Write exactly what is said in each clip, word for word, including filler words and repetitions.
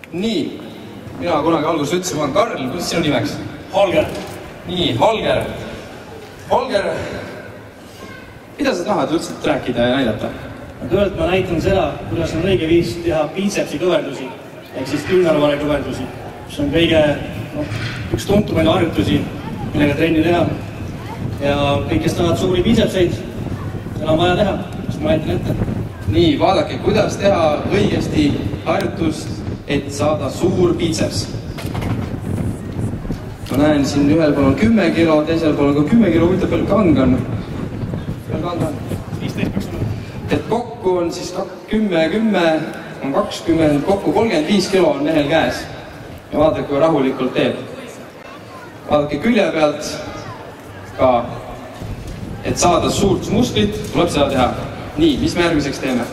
Nii, mina kunagi alguses ütlesin, ma olen Karl, kuidas sinu nimeks? Holger. Nii, Holger. Holger, mida sa tahad üldse rääkida ja näidata? Kõigepealt ma näitan seda, kuidas on õige viis teha biitsepsi kõverdusi, ehk siis küünarvare kõverdusi, mis on kõige no, üks tuntumaid harjutusi, millega trenni teha. Ja kõik, kes tahavad suuri biitsepseid, seda on vaja teha, siis ma näitan ette. Nii, vaadake, kuidas teha õigesti harjutust, et saada suur biitseps. Ma näen siin ühel pool on kümme kilo, teisel pool on ka kümme kilo, huvitav palju kang on. Palju kang on? viisteist peaks olema. Et kokku on siis kümme, kümme, on kakskümmend, kokku kolmkümmend viis kilo on mehel käes. Ja vaadake, kui rahulikult teeb. Vaadake külje pealt ka, et saada suurt musklit, tuleb seda teha. Nii, mis me järgmiseks teeme?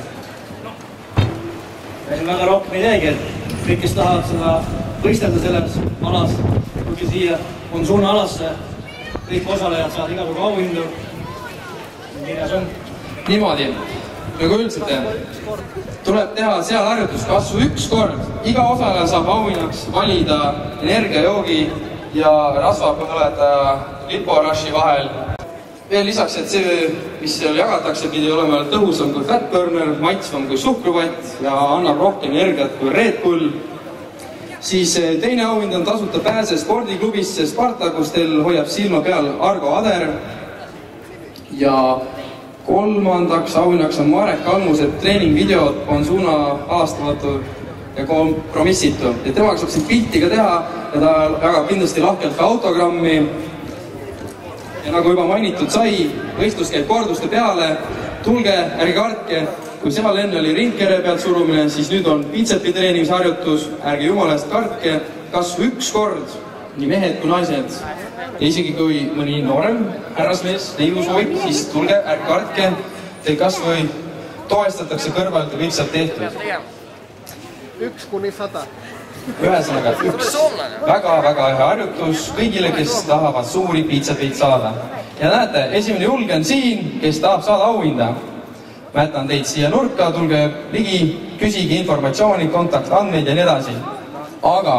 Meil on väga rohkem ei teegi, et kõik, kes tahavad seda võistelda selles alas, kuigi siia on suuna alasse, kõik osalejad saavad iga päeva auhindu. Kirjas on. Niimoodi, nagu üldsite, tuleb teha seal harjutus kasvu üks kord. Iga osaleja saab auhinnaks valida energiajoogi ja rasvapõletaja liporashi vahel. Veel lisaks, et see, mis seal jagatakse, pidi olema tõhusam kui fat burner, maitsvam kui suhkruvatt ja annab rohkem energiat kui Red Bull. Siis teine auhind on tasuta pääse spordiklubisse Sparta, kus teil hoiab silma peal Argo Ader. Ja kolmandaks auhinnaks on Marek Kalmused treeningvideod on suuna aastamatu ja kompromissitu. Ja temaga saab siin pilti ka teha ja ta jagab kindlasti lahkelt ka autogrammi. Ja nagu juba mainitud sai, võistlus käib korduste peale. Tulge, ärge kartke, kui seal enne oli ringkere pealt surumine, siis nüüd on biitsepi treenimisharjutus. Ärge jumalast kartke, kasvu üks kord, nii mehed kui naised. Ja isegi kui mõni noorem härrasmees neiu soovib, siis tulge, ärge kartke. Teil kasvõi toestatakse kõrvalt ja kõik saab tehtud. Üks kuni sada. Ühesõnaga, üks väga-väga hea harjutus kõigile, kes tahavad suuri biitsepid saada. Ja näete, esimene julge on siin, kes tahab saada auhinda. Ma jätan teid siia nurka, tulge ligi, küsige informatsiooni, kontaktandmeid ja nii edasi. Aga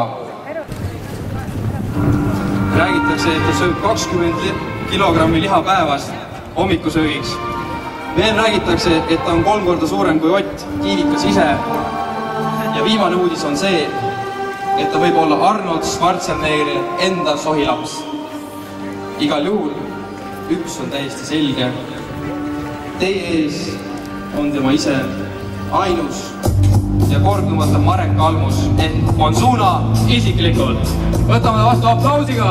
räägitakse, et ta sööb kakskümmend kilogrammi liha päevas hommikusöögiks. Veel räägitakse, et ta on kolm korda suurem kui Ott, Kiivikas ise. Ja viimane uudis on see, et ta võib olla Arnold Schwarzeneggeri enda sohilaps. Igal juhul üks on täiesti selge. Teie ees on tema ise ainus ja kordumata Marek Kalmus, et on suuna isiklikult. Võtame vastu aplausiga!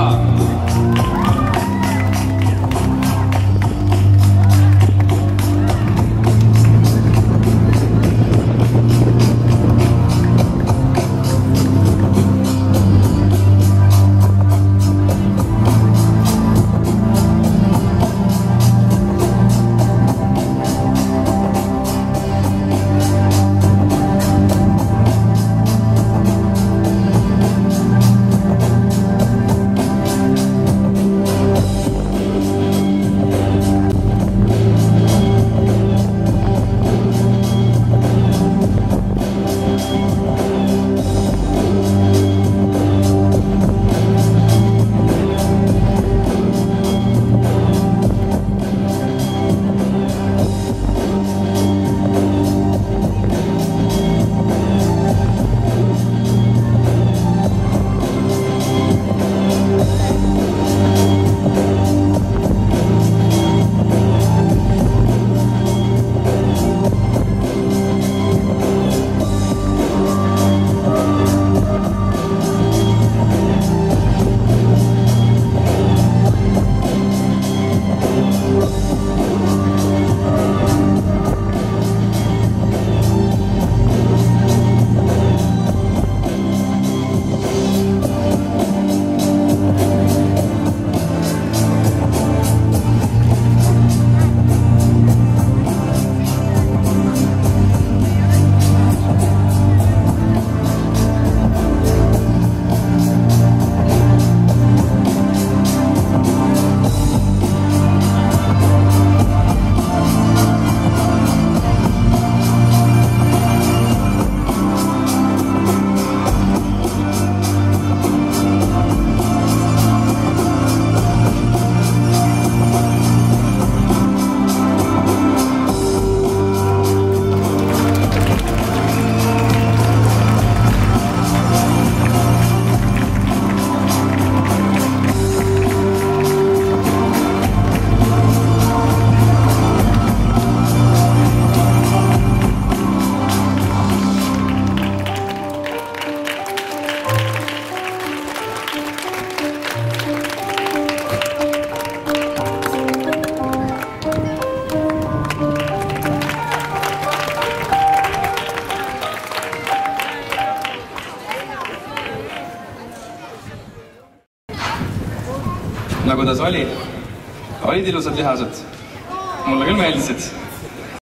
kuidas oli? Olid ilusad lihased? Mulle küll meeldisid.